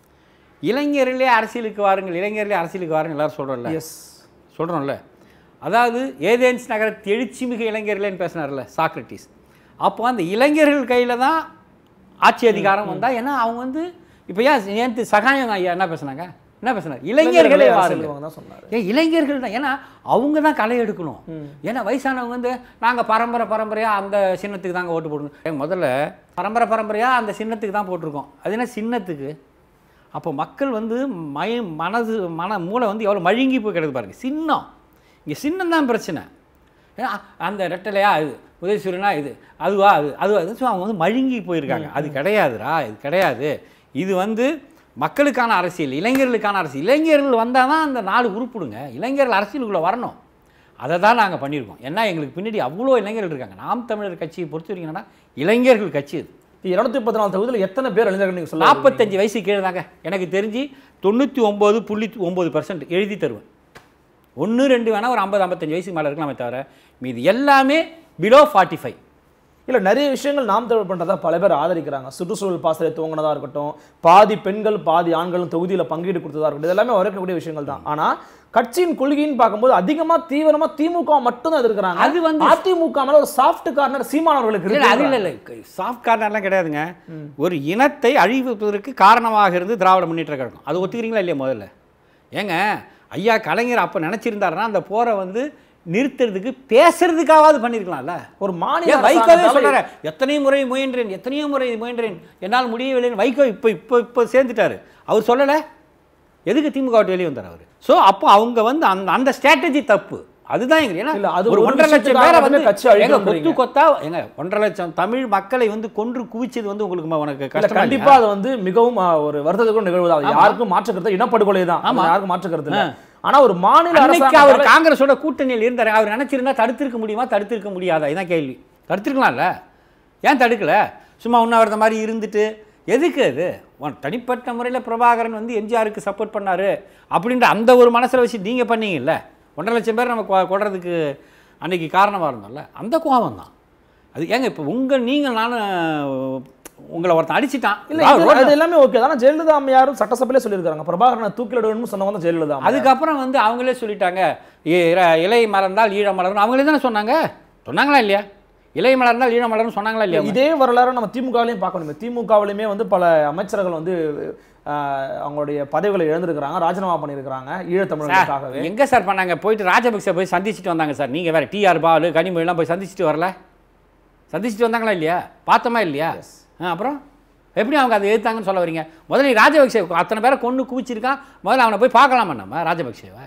இளைஞர்களே அரசியலுக்கு வாருங்கள், இளைஞர்களே அரசியலுக்கு வாருங்கள் எல்லாரும் சொல்கிறோம்ல. எஸ், சொல்கிறோம்ல. அதாவது ஏதேன்ஸ் நகரத்து எழுச்சி மிகு இளைஞர்களேன்னு பேசினார்ல சாக்ரட்டிஸ். அப்போ அந்த இளைஞர்கள் கையில் தான் ஆட்சி அதிகாரம் வந்தால், ஏன்னா அவங்க வந்து இப்போ ஏன் நேற்று சகாயம் ஐயா என்ன பேசுனாங்க, என்ன பேசுனார்? இளைஞர்களே வாருங்கள் சொன்னார். ஏன் இளைஞர்கள் தான், ஏன்னா அவங்க தான் களை எடுக்கணும். ஏன்னா வயசானவங்க வந்து நாங்கள் பரம்பரை பரம்பரையாக அந்த சின்னத்துக்கு தாங்க ஓட்டு போடணும். எங்கள் முதல்ல பரம்பரை பரம்பரையாக அந்த சின்னத்துக்கு தான் போட்டிருக்கோம். அது என்ன சின்னத்துக்கு? அப்போ மக்கள் வந்து மய மனது மன மூளை வந்து எவ்வளோ மழுங்கி போய் கிடக்கு பாருங்கள். சின்னம் இங்கே சின்னம் தான் பிரச்சனை. ஏன்னா அந்த ரெட்டலையா இது, உதயசூரியனா இது, அதுவா அது அதுவா அது, ஸோ அவங்க வந்து மழுங்கி போயிருக்காங்க. அது கிடையாதுரா, இது கிடையாது. இது வந்து மக்களுக்கான அரசியல், இளைஞர்களுக்கான அரசியல். இளைஞர்கள் வந்தால் தான் அந்த நாடு உருப்பிடுங்க. இளைஞர்கள் அரசியலுக்குள்ளே வரணும். அதை தான் நாங்கள் பண்ணியிருக்கோம். ஏன்னா எங்களுக்கு பின்னாடி அவ்வளோ இளைஞர்கள் இருக்காங்க. நாம் தமிழர் கட்சியை பொறுத்த வரைக்கும்னா இளைஞர்கள் கட்சி அது. இருநூத்தி முப்பத்தி நாலு தொகுதியில் எத்தனை பேர் இளைஞர்கள் நீங்கள் சொல்ல? நாற்பத்தஞ்சு வயசு கீழே தாங்க. எனக்கு தெரிஞ்சு தொண்ணூற்றி ஒம்பது புள்ளி ஒம்பது பர்சன்ட் எழுதி தருவேன். ஒன்று ரெண்டு வேணால் ஒரு ஐம்பது ஐம்பத்தஞ்சு வயசுக்கு மேலே இருக்கலாமே தவிர மீது எல்லாமே பிலோ ஃபார்ட்டி ஃபைவ். இல்லை, நிறைய விஷயங்கள் நாம் தமிழ் பண்ணுறதா பல பேர் ஆதரிக்கிறாங்க. சுற்றுச்சூழல் பாசறை துவங்கினதாக இருக்கட்டும், பாதி பெண்கள் பாதி ஆண்களும் தொகுதியில் பங்கீடு கொடுத்ததாக இருக்கட்டும், இதெல்லாமே வரக்கூடிய விஷயங்கள் தான். ஆனால் கட்சியின் கொள்கைன்னு பார்க்கும்போது அதிகமாக தீவிரமாக திமுக மட்டும்தான் எதிர்க்கிறாங்க. அது வந்து அதிமுக மேலே ஒரு சாஃப்ட் கார்னர் சீமான் அவர்களுக்கு இருக்கு. அது இல்லை இல்லை சாஃப்ட் கார்னர்லாம் கிடையாதுங்க. ஒரு இனத்தை அழிவதற்கு காரணமாக இருந்து திராவிட முன்னேற்ற கழகம், அது ஒத்துக்கிறீங்களா இல்லையா? முதல்ல ஏங்க ஐயா கலைஞர் அப்போ நினச்சிருந்தாருன்னா அந்த போரை வந்து நிறுத்துறதுக்கு பேசுறதுக்காவது பண்ணியிருக்கலாம்ல. ஒரு மாநில வைகோவே சொல்கிறார், எத்தனையோ முறை முயன்றேன், எத்தனையோ முறை முயன்றேன், என்னால் முடியவில்லைன்னு. வைகோ இப்போ இப்போ இப்போ சேர்ந்துட்டாரு. அவர் சொல்லலை, எதுக்கு திமுக விட்டு வெளியே வந்தார் அவர்? ஸோ அப்போ அவங்க வந்து அந்த அந்த ஸ்ட்ராட்டஜி தப்பு. அதுதான் எங்க, ஏன்னா ஒரு ஒன்றரை லட்சம் பேரை வந்து எங்க கொத்து கொத்தா எங்க ஒன்றரை லட்சம் தமிழ் மக்களை வந்து கொன்று குவிச்சது வந்து உங்களுக்கு உனக்கு கண்டிப்பா அது வந்து மிகவும் ஒரு வருத்தத்துக்கு நிகழ்வு தான். யாருக்கும் மாற்று கருத்து இனப்படுகொலை தான். ஆமா, யாருக்கும் மாற்று கருத்து இல்லை. ஆனா ஒரு மாநில அரசு அவர் காங்கிரஸோட கூட்டணியில் இருந்தார். அவர் நினைச்சிருந்தா தடுத்திருக்க முடியுமா? தடுத்திருக்க முடியாதா? இதான் கேள்வி. தடுத்திருக்கலாம்ல, ஏன் தடுக்கல? சும்மா உண்ணாவிரத மாதிரி இருந்துட்டு எதுக்கு? அது தனிப்பட்ட முறையில் பிரபாகரன் வந்து எம்ஜிஆருக்கு சப்போர்ட் பண்ணாரு அப்படின்ற அந்த ஒரு மனசில் வச்சு நீங்க பண்ணீங்கல்ல. ஒன்றரை லட்சம் பேர் நம்ம கொள்றதுக்கு அன்னைக்கு காரணமாக இருந்தோம்ல, அந்த கோபம் தான் அது. ஏங்க இப்போ உங்கள் நீங்கள் நானும் உங்களை ஒருத்தன் அடிச்சிட்டான் இல்லை, அது எல்லாமே ஓகே தானே. ஜெயலலிதா அம்மையாரும் சட்டசபையிலே சொல்லியிருக்காங்க பிரபாகரனை தூக்கிலிடணும்னு சொன்னவங்க ஜெயலலிதா. அதுக்கப்புறம் வந்து அவங்களே சொல்லிட்டாங்க இலை மலர்ந்தால் ஈழம் மலர்னு. அவங்களே தானே சொன்னாங்க, சொன்னாங்களா இல்லையா? இலை மலர்ந்தால் ஈழம் மலர்னு சொன்னாங்களா இல்லையா? இதே வரலாறு நம்ம திமுகவிலையும் பார்க்கணுமே. திமுகவிலையுமே வந்து பல அமைச்சர்கள் வந்து அவங்களுடைய பதவிகளை இழந்திருக்கிறாங்க, ராஜினாமா பண்ணியிருக்கிறாங்க ஈழத்தமிழர்களுக்காகவே. எங்கே சார் பண்ணாங்க? போயிட்டு ராஜபக்சே போய் சந்திச்சுட்டு வந்தாங்க சார். நீங்கள் வேறு டிஆர் பாலு கனிமொழிலாம் போய் சந்திச்சுட்டு வரல? சந்திச்சுட்டு வந்தாங்களா இல்லையா? பார்த்தோமா இல்லையா? அப்புறம் எப்படி அவங்க அதை எதிர்த்தாங்கன்னு சொல்ல வரீங்க? முதல்ல ராஜபக்சே அத்தனை பேரை கொண்டு குவிச்சிருக்கான், முதல்ல அவனை போய் பார்க்கலாமா நம்ம ராஜபக்சேவை?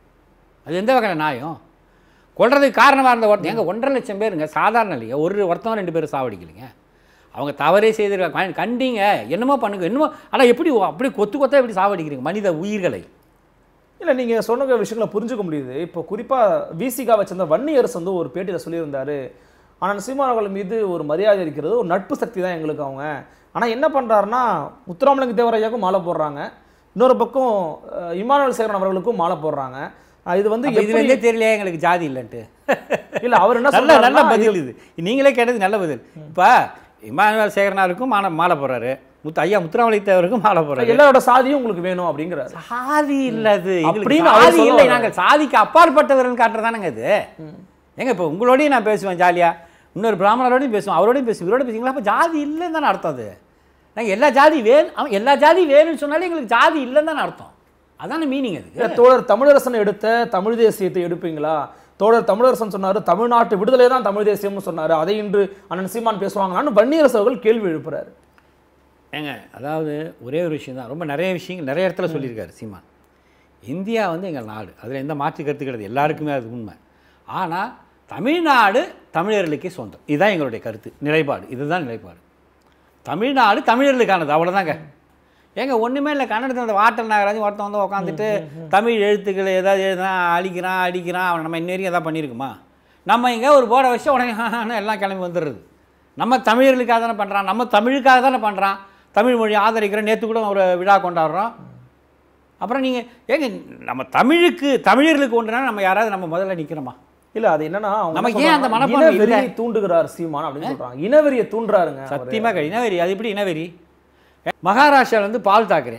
அது எந்த வகையில் நியாயம்? கொள்றதுக்கு காரணமாக இருந்த ஒருத்தன் எங்கள் ஒன்றரை லட்சம் பேருங்க சாதாரண இல்லையா? ஒரு ஒருத்தவங்க ரெண்டு பேரும் சாவடிக்கலைங்க. அவங்க தவறே செய்திருக்காங்க, கண்டிங்க, என்னமோ பண்ணுங்க, என்னமோ. ஆனால் எப்படி அப்படி கொத்து கொத்தா எப்படி சாவடிக்கிறீங்க மனித உயிர்களை? இல்லை, நீங்கள் சொன்ன விஷயங்களை புரிஞ்சுக்க முடியுது. இப்போ குறிப்பாக விசிகாவை சேர்ந்த வன்னியரசு வந்து ஒரு பேட்டியில் சொல்லியிருந்தாரு, ஆனால் சீமான் அவர்கள் மீது ஒரு மரியாதை இருக்கிறது, ஒரு நட்பு சக்தி தான் எங்களுக்கு அவங்க. ஆனால் என்ன பண்ணுறாருன்னா முத்துராமலிங்க தேவராயாவுக்கும் மாலை போடுறாங்க, இன்னொரு பக்கம் இமானுவேல் சேகரன் அவர்களுக்கும் மாலை போடுறாங்க. இது வந்து இதுலேருந்தே தெரியலையா எங்களுக்கு ஜாதி இல்லைன்ட்டு? இல்லை, அவர் என்ன நல்ல நல்ல பதில் இது, நீங்களே கேட்டது நல்ல பதில். இப்போ இமானுவேல் சேகரனாருக்கும் மாலை மாலை போடுறாரு, முத்து ஐயா முத்துராமலை தேவருக்கும் மாலை போடுறாரு. எல்லாரோட சாதியும் உங்களுக்கு வேணும் அப்படிங்கிறாரு. சாதி இல்லது அப்படின்னு சாதி இல்லை, நாங்கள் சாதிக்கு அப்பாற்பட்டவர்கள் காட்டுறதானுங்க இது. ஏங்க இப்போ உங்களோடையும் நான் பேசுவேன் ஜாலியாக, இன்னொரு பிராமணரோடையும் பேசுவேன், அவரோடையும் பேசுவேன், இவரோட பேசுவீங்களா? அப்போ ஜாதி இல்லைன்னு தானே அர்த்தம். அது நாங்கள் எல்லா ஜாதி வேணும், அவன் எல்லா ஜாதி வேணும்னு சொன்னாலே எங்களுக்கு ஜாதி இல்லைன்னு தானே அர்த்தம். அதான மீனிங். அது தோழர் தமிழரசன் எடுத்த தமிழ் தேசியத்தை எடுப்பீங்களா? தோழர் தமிழரசன் சொன்னார் தமிழ்நாட்டு விடுதலை தான் தமிழ் தேசியம்னு சொன்னார், அதை இன்று அண்ணன் சீமான் பேசுவாங்களான்னு வன்னியரசு அவர்கள் கேள்வி எழுப்புறாரு. ஏங்க அதாவது ஒரே ஒரு விஷயம் தான், ரொம்ப நிறைய விஷயங்கள் நிறைய இடத்துல சொல்லியிருக்காரு சீமான். இந்தியா வந்து எங்கள் நாடு, அதில் எந்த மாற்று கருத்து கிடையாது, எல்லாருக்குமே அது உண்மை. ஆனால் தமிழ்நாடு தமிழர்களுக்கே சொந்தம், இதுதான் எங்களுடைய கருத்து, நிலைப்பாடு, இதுதான் நிலைப்பாடு. தமிழ்நாடு தமிழர்களுக்கானது, அவ்வளோதாங்க. ஏங்க ஒன்றுமே இல்லை, கன்னடத்தில் அந்த வாட்டல் நாகராஜ் ஒருத்தன் வந்து உட்காந்துட்டு தமிழ் எழுத்துக்களை ஏதாவது எழுதுனா அழிக்கிறான் அடிக்கிறான், அவன் நம்ம இன்ன வரைக்கும் எதாவது பண்ணியிருக்குமா? நம்ம இங்கே ஒரு போர்டை வச்சு உடனே எல்லாம் கிளம்பி வந்துடுறது. நம்ம தமிழர்களுக்காக தானே பண்ணுறான், நம்ம தமிழுக்காக தானே பண்ணுறான், தமிழ் மொழி ஆதரிக்கிறோம், நேற்று கூட ஒரு விழா கொண்டாடுறோம். அப்புறம் நீங்கள் ஏங்க நம்ம தமிழுக்கு தமிழர்களுக்கு ஒன்றுனா நம்ம யாராவது நம்ம முதல்ல நிற்கிறோமா? இல்லை, அது என்னன்னா நமக்கு ஏன் அந்த மனப்பான்மை தூண்டுகிறார் சீமான் அப்படின்னு சொல்கிறாங்க. இனவெறியை தூண்டுறாருங்க. சத்தியமாக இனவெறி. அது எப்படி இனவெறி? மகாராஷ்டிராவில் வந்து பால் தாக்கரே,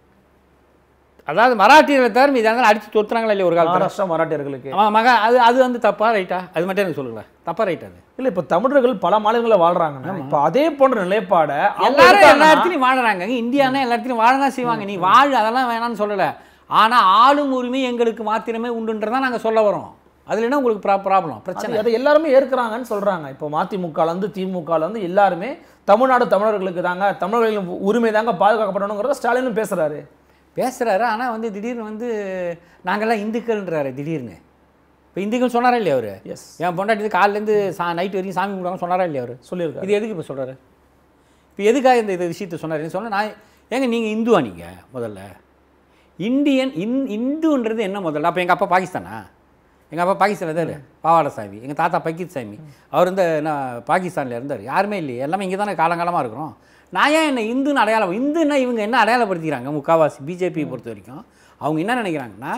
அதாவது மராட்டியர்களை தவிர மீது இருந்தாலும் அடித்து தொத்துறாங்களா இல்லையா ஒரு காலத்தில்? மகாராஷ்டிரா மராட்டியர்களுக்கு மகா அது அது வந்து தப்பா ரைட்டா? அது மட்டும் எனக்கு சொல்லுங்களேன், தப்பா ரைட்டா? அது இல்லை, இப்போ தமிழர்கள் பல மாநிலங்களில் வாழ்றாங்க, இப்போ அதே போன்ற நிலைப்பாடை எல்லாரும் எல்லா இடத்துலையும் வாழறாங்க. இந்தியானா எல்லா இடத்துலையும் வாழ தான் செய்வாங்க. நீ வாழ், அதெல்லாம் வேணாம்னு சொல்லலை. ஆனால் ஆளும் உரிமை எங்களுக்கு மாத்திரமே உண்டுன்றதான் நாங்கள் சொல்ல வரோம். அதில் என்ன உங்களுக்கு ப்ராப்ளம் பிரச்சனை? அதை எல்லாருமே ஏற்கிறாங்கன்னு சொல்கிறாங்க. இப்போ மதிமுகலேருந்து திமுகலேருந்து எல்லாருமே தமிழ்நாடு தமிழர்களுக்கு தாங்க, தமிழர்களின் உரிமை தாங்க பாதுகாக்கப்படணுங்கிறத ஸ்டாலினும் பேசுகிறாரு பேசுகிறாரு ஆனால் வந்து திடீர்னு வந்து நாங்கள்லாம் இந்துக்கள்ன்றாரு திடீர்னு. இப்போ இந்துக்கள் சொன்னாரா இல்லையா அவர்? எஸ். என் பொண்டாட்டி காலிலேருந்து சா நைட் வரைக்கும் சாமி கும்பிடுவாங்க சொன்னாரா இல்லையா அவர்? சொல்லியிருக்காரு. இது எதுக்கு இப்போ சொல்கிறாரு? இப்போ எதுக்காக இந்த இது விஷயத்தை சொன்னாருன்னு சொன்னால், நான் ஏங்க நீங்கள் இந்துவா? நீங்கள் முதல்ல இந்தியன் இந் இந்துன்றது என்ன முதல்ல? அப்போ எங்கள் அப்பா பாகிஸ்தானா? எங்கள் அப்பா பாகிஸ்தானில் தான் பாவாடை சாமி, எங்கள் தாத்தா பக்கீத் சாமி, அவர் வந்து என்ன பாகிஸ்தானில் இருந்தார். யாருமே இல்லையே, எல்லாமே இங்கே தானே காலங்காலமாக இருக்கிறோம். நான் ஏன் என்ன இந்துன்னு அடையாளம், இந்துன்னா இவங்க என்ன அடையாளப்படுத்திக்கிறாங்க? முக்கால்வாசி பிஜேபியை பொறுத்த வரைக்கும் அவங்க என்ன நினைக்கிறாங்கன்னா,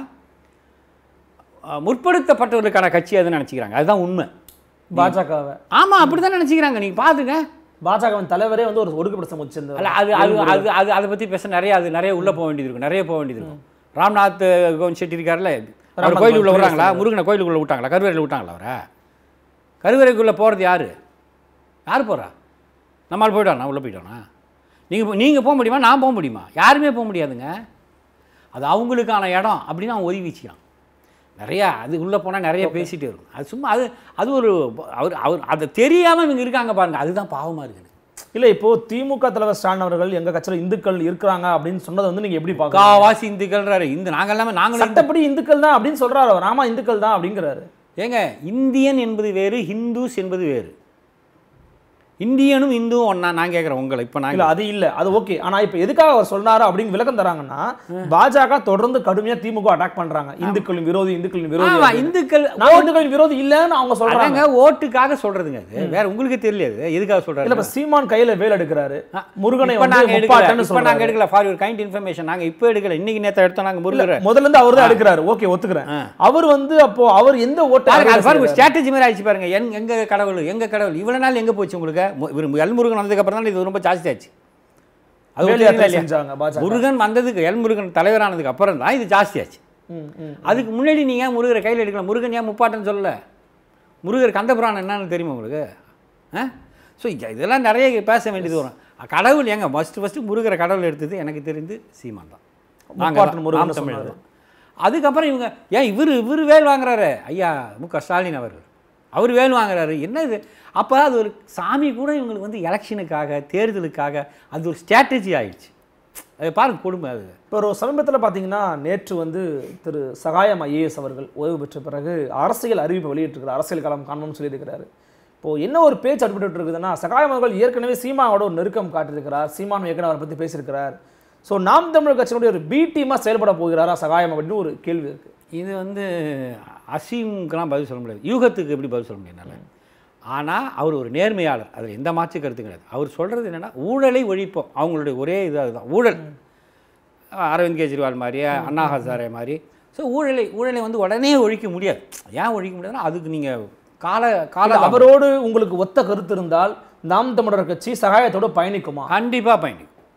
முற்படுத்தப்பட்டவர்களுக்கான கட்சி அதுன்னு நினச்சிக்கிறாங்க. அதுதான் உண்மை. பாஜகவை ஆமாம் அப்படி தான் நினச்சிக்கிறாங்க. நீங்கள் பார்த்துங்க, பாஜகவின் தலைவரே வந்து ஒரு ஒடுக்கப்பட்ட சமூகம். அல்ல அது அது அது அது அதை பற்றி பேச நிறைய அது நிறைய உள்ளே போக வேண்டியது இருக்கும், நிறைய போக வேண்டியது இருக்கும். ராம்நாத் கோவிந்த் செட்டி இருக்கார்ல, அவர் கோயிலுக்குள்ளே விடுறாங்களா? முருகனை கோயிலுக்குள்ளே விட்டாங்களா? கருவறையில் விட்டாங்களா? அவரை கருவறைக்குள்ளே போகிறது யார்? யார் போகிறா? நம்மளால் போய்ட்டோம், நான் உள்ளே போய்ட்டோண்ணா. நீங்கள் நீங்கள் போக முடியுமா? நான் போக முடியுமா? யாருமே போக முடியாதுங்க. அது அவங்களுக்கான இடம் அப்படின்னு அவன் ஒதுக்கி வச்சுக்கான். நிறையா அது உள்ளே போனால் நிறைய பேசிகிட்டே இருக்கும். அது சும்மா அது அது ஒரு அவர் அவர் அதை தெரியாமல் இவங்க இருக்காங்க பாருங்கள், அதுதான் பாவமாக இருக்குது. இல்லை, இப்போது திமுக தலைவர் ஸ்டாலின் அவர்கள் எங்கள் கட்சியில் இந்துக்கள் இருக்கிறாங்க அப்படின்னு சொன்னதை வந்து நீங்கள் எப்படி பார்க்க? காவாசி இந்துக்கள்ன்றாரு. இந்து நாங்கள் எல்லாமே நாங்கள் சட்டப்படி இந்துக்கள் தான் அப்படின்னு சொல்கிறாரு அவர். ஆமாம் இந்துக்கள் தான் அப்படிங்கிறாரு. ஏங்க இந்தியன் என்பது வேறு, ஹிந்துஸ் என்பது வேறு. இந்தியனும் இந்துவும் ஒன்றா? நான் கேட்குறேன் உங்களை. இப்போ நான் அது இல்லை, அது ஓகே. ஆனால் இப்போ எதுக்காக அவர் சொன்னாரு அப்படின்னு விளக்கம் தராங்கன்னா, பாஜக தொடர்ந்து கடுமையாக திமுக அட்டாக் பண்ணுறாங்க. இந்துக்களின் விரோதி, இந்துக்களின் விரோதி. இந்துக்கள் இந்துக்களின் விரோதி இல்லைன்னு அவங்க சொல்கிறாங்க. ஓட்டுக்காக சொல்கிறதுங்க, அது வேற உங்களுக்கு தெரியல எதுக்காக சொல்கிறாங்க. இல்லை, இப்போ சீமான் கையில் வேல் எடுக்கிறாரு, முருகனை நாங்கள் எடுக்கல. ஃபார் யுவர் கைண்ட் இன்ஃபர்மேஷன், நாங்கள் இப்போ எடுக்கல, இன்னைக்கு நேற்று எடுத்தோம். நாங்கள் முருகரை முதல்ல இருந்து அவர் தான் எடுக்கிறாரு. ஓகே, ஒத்துக்கிறேன். அவர் வந்து அப்போ அவர் எந்த ஓட்டு ஸ்ட்ராட்டஜி மாதிரி ஆயிடுச்சு பாருங்க. எங்க கடவுள் எங்க கடவுள் இவ்வளவு நாள் எங்க போச்சு உங்களுக்கு? எல்முருகன் வந்ததுக்கு அப்புறம் தான் இது ரொம்ப ஜாஸ்தி ஆச்சு. அது முருகன் வந்ததுக்கு, எல்முருகன் தலைவரானதுக்கு அப்புறம் தான் இது ஜாஸ்தி ஆச்சு. அதுக்கு முன்னாடி நீங்க ஏன் முருகரை கையில் எடுக்கலாம்? முருகன் ஏன் முப்பாட்டன்னு சொல்லல? முருகர் கந்தபுராணம் என்னன்னு தெரியுமா உங்களுக்கு? ஸோ இதெல்லாம் நிறைய பேச வேண்டியது வரும். கடவுள் எங்க ஃபஸ்ட்டு ஃபஸ்ட்டு முருகரை கடவுள் எடுத்தது எனக்கு தெரிந்து சீமான் தான். நாங்கள் முருகன் தமிழ் தான். அதுக்கப்புறம் இவங்க ஏன் இவர் இவர் வேல் வாங்குறாரு? ஐயா மு க ஸ்டாலின் அவர்கள் அவர் வேல் வாங்குறாரு. என்ன இது? அப்போ அது ஒரு சாமி கூட இவங்களுக்கு வந்து எலெக்ஷனுக்காக, தேர்தலுக்காக அது ஒரு ஸ்ட்ராட்டஜி ஆயிடுச்சு. அது பாருங்க கொடுமை. அது இப்போ ஒரு சமீபத்தில் பார்த்தீங்கன்னா, நேற்று வந்து திரு சகாயம் ஐஏஎஸ் அவர்கள் ஓய்வு பெற்ற பிறகு அரசியல் அறிவிப்பை வெளியிட்டிருக்கிறார். அரசியல் காலம் காணணும்னு சொல்லியிருக்கிறாரு. இப்போது என்ன ஒரு பேச்சு அடிபட்டு இருக்குதுன்னா, சகாயம் அவர்கள் ஏற்கனவே சீமானோட ஒரு நெருக்கம் காட்டியிருக்கிறார். சீமான் ஏற்கனவே அவரை பற்றி பேசியிருக்கிறார். ஸோ நாம் தமிழர் கட்சியினுடைய ஒரு பி டீமாக செயல்பட போகிறாரா சகாயம் அப்படின்னு ஒரு கேள்வி இருக்குது. இது வந்து அசீமுக்கெல்லாம் பதில் சொல்ல முடியாது, யூகத்துக்கு எப்படி பதில் சொல்ல முடியாது. ஆனால் அவர் ஒரு நேர்மையாளர், அதில் எந்த மாற்று கருத்து கிடையாது. அவர் சொல்கிறது என்னென்னா, ஊழலை ஒழிப்போம். அவங்களுடைய ஒரே இது அதுதான், ஊழல். அரவிந்த் கெஜ்ரிவால் மாதிரி, அண்ணா ஹசாரே மாதிரி. ஸோ ஊழலை ஊழலை வந்து உடனே ஒழிக்க முடியாது. ஏன் ஒழிக்க முடியாதுன்னா, அதுக்கு நீங்கள் கால கால அவரோடு உங்களுக்கு ஒத்த கருத்து இருந்தால் நாம் தமிழர் கட்சி சகாயத்தோடு பயணிக்குமா? கண்டிப்பாக பயணிக்கும்.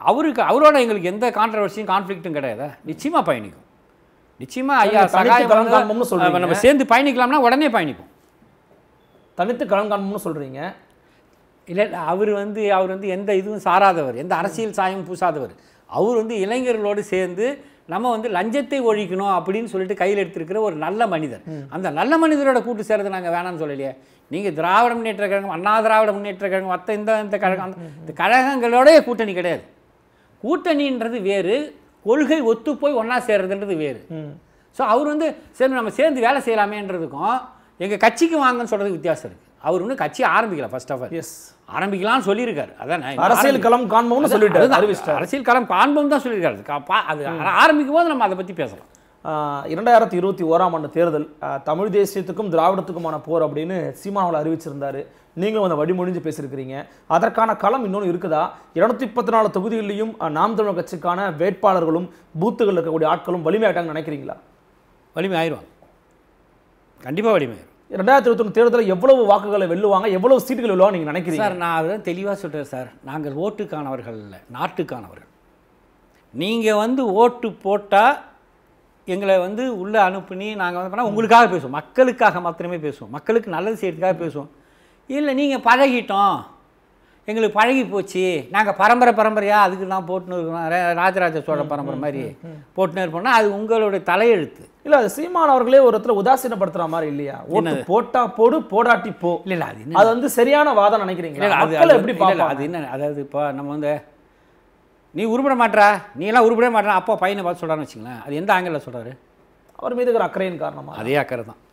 அவருக்கு அவரோட எங்களுக்கு எந்த கான்ட்ரவர்சியும் கான்ஃப்ளிக்ட்டும் கிடையாது. நிச்சயமாக பயணிக்கும். நிச்சயமாக ஐயா சகாயம் நம்ம சேர்ந்து பயணிக்கலாம்னா உடனே பயணிப்போம். தனித்து களம் காண்போம்னு சொல்கிறீங்க. இல்லை இல்லை அவர் வந்து அவர் வந்து எந்த இதுவும் சாராதவர், எந்த அரசியல் சாயம் பூசாதவர். அவர் வந்து இளைஞர்களோடு சேர்ந்து நம்ம வந்து லஞ்சத்தை ஒழிக்கணும் அப்படின்னு சொல்லிட்டு கையில் எடுத்திருக்கிற ஒரு நல்ல மனிதர். அந்த நல்ல மனிதரோட கூட்டு சேர்றது நாங்கள் வேணாம்னு சொல்லலையே. நீங்கள் திராவிட முன்னேற்ற கழகம், அண்ணா திராவிட முன்னேற்ற கழகம், மற்ற இந்த இந்த கழகம், அந்த இந்த கழகங்களோடைய கூட்டணி கிடையாது. கூட்டணின்றது வேறு, கொள்கை ஒத்து போய் ஒன்றா சேர்றதுன்றது வேறு. ஸோ அவர் வந்து சரி நம்ம சேர்ந்து வேலை செய்யலாமேன்றதுக்கும் எங்கள் கட்சிக்கு வாங்கன்னு சொல்கிறதுக்கு வித்தியாசம் இருக்குது. அவர் ஒன்றும் கட்சி ஆரம்பிக்கல. ஃபர்ஸ்ட் ஆஃப் ஆல் எஸ் அரம்பிக்கலாம்னு சொல்லியிருக்காரு. அதான் அரசியல் களம் காண்போம்னு சொல்லிட்டு அரசியல் களம் காண்போம் தான் சொல்லியிருக்காரு. அது ஆரம்பிக்கும் போது நம்ம அதை பற்றி பேசலாம். இரண்டாயிரத்தி இருபத்தி ஓராம் ஆண்டு தேர்தல் தமிழ் தேசியத்துக்கும் திராவிடத்துக்குமான போர் அப்படின்னு சீமான் அறிவிச்சிருந்தாரு. நீங்களும் அந்த வழிமொழிஞ்சு பேசியிருக்கிறீங்க. அதற்கான களம் இன்னொன்று இருக்குதா? இருநூத்தி முப்பத்தி நாலு தொகுதிகளிலையும் நாம் தமிழர் கட்சிக்கான வேட்பாளர்களும் பூத்துகள் இருக்கக்கூடிய ஆட்களும் வலிமையாட்டாங்கன்னு நினைக்கிறீங்களா? வலிமை ஆயிடுவாங்க, கண்டிப்பாக வலிமை ஆயிரும். ரெண்டாயிரத்தி இருபத்தி ஒன்று தேர்தலில் எவ்வளவு வாக்குகளை வெல்லுவாங்க, எவ்வளவு சீட்டுகள் வெல்லுவாங்க நீங்கள் நினைக்கிறீங்க? சார் நான் அதை தெளிவாக சொல்கிறேன் சார். நாங்கள் ஓட்டுக்கானவர்கள் இல்லை, நாட்டுக்கானவர்கள். நீங்கள் வந்து ஓட்டு போட்டால் எங்களை வந்து உள்ளே அனுப்புனி நாங்கள் வந்து பண்ணால் உங்களுக்காக பேசுவோம், மக்களுக்காக மாத்திரமே பேசுவோம், மக்களுக்கு நல்லது செய்யறதுக்காக பேசுவோம். இல்லை நீங்கள் பழகிட்டோம், எங்களுக்கு பழகி போச்சு, நாங்கள் பரம்பரை பரம்பரையாக அதுக்கு தான் போட்டுன்னு இருக்கோம், ராஜராஜ சோழ பரம்பரை மாதிரி போட்டுன்னு இருப்போம்னா அது உங்களுடைய தலையெழுத்து. இல்லை அது சீமான் அவர்களே ஒரு இடத்துல உதாசீனப்படுத்துற மாதிரி இல்லையா? ஓட்டு போட்டா போடு, போடாட்டி போ. இல்லை இல்லை அது அது வந்து சரியான வாதம் நினைக்கிறீங்களா? அது எப்படி பார்க்கல? அது என்ன, அதாவது இப்போ நம்ம வந்து நீ உருப்பட மாட்டா, நீ எல்லாம் உருப்படவே மாட்டா அப்பா பையனை பார்த்து சொல்கிறான்னு வச்சுங்களேன், அது எந்த ஆங்கிளில் சொல்கிறாரு? அவர் மீது இருக்கிற அக்கறையின் காரணமாக. அதே அக்கறை தான்.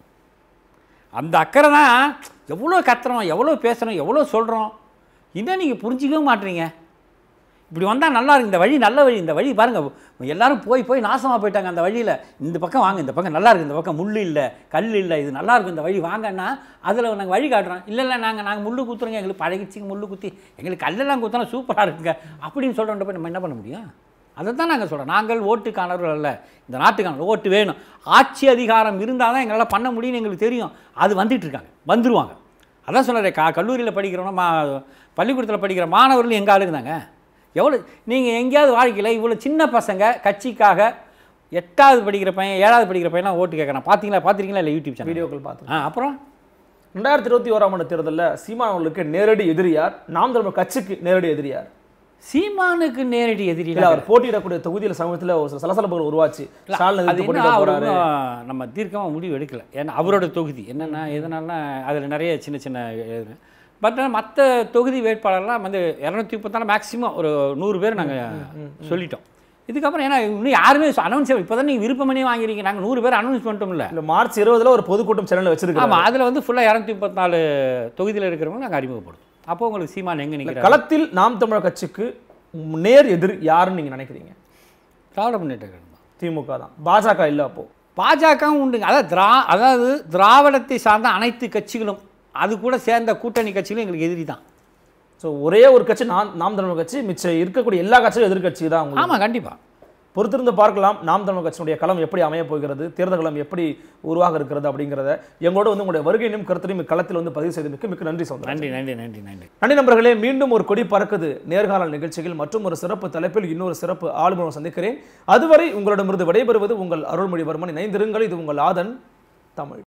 அந்த அக்கறை தான் எவ்வளோ கத்துறோம், எவ்வளோ பேசுகிறோம், எவ்வளோ சொல்கிறோம், இன்னும் நீங்கள் புரிஞ்சிக்கவே மாட்டீங்க. இப்படி வந்தால் நல்லா இருக்கு, இந்த வழி நல்ல வழி, இந்த வழி பாருங்கள் எல்லாரும் போய் போய் நாசமாக போயிட்டாங்க அந்த வழியில், இந்த பக்கம் வாங்க, இந்த பக்கம் நல்லா இருக்குது, இந்த பக்கம் முள் இல்லை கல் இல்லை, இது நல்லா இருக்கும் இந்த வழி வாங்கன்னா அதில் நாங்கள் வழி காட்டுறோம். இல்லை இல்லை நாங்கள் நாங்கள் முள் குத்துறோங்க, எங்களுக்கு பழகிச்சிங்க முள் குத்தி, எங்களுக்கு கல்லெல்லாம் குத்தினா சூப்பராக இருக்குங்க அப்படின்னு சொல்கிறோன்ற போய் நம்ம என்ன பண்ண முடியும்? அதை தான் நாங்கள் சொல்கிறோம். நாங்கள் ஓட்டுக்கானவர்கள் அல்ல, இந்த நாட்டுக்கான ஓட்டு வேணும், ஆட்சி அதிகாரம் இருந்தால் தான் எங்களால் பண்ண முடியும்னு எங்களுக்கு தெரியும். அது வந்துட்டுருக்காங்க, வந்துடுவாங்க. அதான் சொல்கிறேன், கா கல்லூரியில் படிக்கிறோன்னா மா பள்ளிக்கூடத்தில் படிக்கிற மாணவர்கள் எங்கள் ஆளுங்க தாங்க. எவ்வளோ நீங்கள் எங்கேயாவது வாழ்க்கையில் இவ்வளோ சின்ன பசங்க கட்சிக்காக எட்டாவது படிக்கிற பையன் ஏழாவது படிக்கிற பையன்லாம் ஓட்டு கேட்குறான். பார்த்தீங்களா பார்த்துருக்கீங்களா இல்லை யூடியூப் சேனல் வீடியோக்கள் பார்த்து. ஆ அப்புறம் ரெண்டாயிரத்தி இருபத்தி ஓராம் ஆண்டு தேர்தலில் சீமான் அவர்களுக்கு நேரடி எதிரியார், நாம் தமிழர் கட்சிக்கு நேரடி எதிரியார்? சீமானுக்கு நேரடி எதிரி அவர் போட்டியிடக்கூடிய தொகுதியில் சமூகத்தில் ஒரு சலசலப்புகள் உருவாச்சு. நம்ம தீர்க்கமாக முடிவு எடுக்கல. ஏன்னா அவரோட தொகுதி என்னென்னா எதனால்னா அதில் நிறைய சின்ன சின்ன பட் மற்ற தொகுதி வேட்பாளர்லாம் வந்து இரநூத்தி முப்பத்தாலு மேக்ஸிமம் ஒரு நூறு பேர் நாங்கள் சொல்லிட்டோம். இதுக்கப்புறம் ஏன்னா இன்னும் யாருமே அனௌன்ஸ் இப்போ தான் நீங்கள் விருப்பமனே வாங்கிறீங்க, நாங்கள் நூறு பேர் அனௌன்ஸ் பண்ணிட்டோம். இல்லை மார்ச் இருபதில் ஒரு பொதுக்கூட்டம் சேனலில் வச்சிருக்கோம். ஆமாம், அதில் வந்து ஃபுல்லாக இரநூத்தி முப்பத்தி நாலு தொகுதியில் இருக்கிறவங்க நாங்கள் அறிமுகப்படுத்தும். அப்போ உங்களுக்கு சீமான் எங்கே நிற்கிற களத்தில் நாம் தமிழர் கட்சிக்கு நேர் எதிர் யாருன்னு நீங்கள் நினைக்கிறீங்க? திராவிட முன்னேற்ற கழகம் தான், திமுக தான். பாஜக இல்லை. அப்போது பாஜகவும் உண்டுங்க. அதாவது திரா அதாவது திராவிடத்தை சார்ந்த அனைத்து கட்சிகளும் அது கூட சேர்ந்த கூட்டணி கட்சிகளும் எங்களுக்கு எதிரி தான். ஸோ ஒரே ஒரு கட்சி நாம் நாம் தமிழர் கட்சி, மிச்சம் இருக்கக்கூடிய எல்லா கட்சியும் எதிர்கட்சி தான். ஆமாம், கண்டிப்பாக பொறுத்திருந்து பார்க்கலாம் நாம் தமிழர் கட்சியினுடைய களம் எப்படி அமைய போகிறது, தேர்தல் களம் எப்படி உருவாக இருக்கிறது அப்படிங்கிறத எங்களோட வந்து உங்களுடைய வருகையினும் கருத்தையும் களத்தில் வந்து பதிவு செய்து மிக்க மிக்க நன்றி சொல்கிறேன். நன்றி நன்றி நன்றி நன்றி நன்றி நண்பர்களே. மீண்டும் ஒரு கொடி பறக்குது நேர்காணல் நிகழ்ச்சியில் மற்றும் ஒரு சிறப்பு தலைப்பில் இன்னொரு சிறப்பு ஆளுநர் சந்திக்கிறேன். அதுவரை உங்களிடமிருந்து விடைபெறுவது உங்கள் அருள்மொழிவர்மன். இணைந்திருங்கள். இது உங்கள் ஆதன் தமிழ்.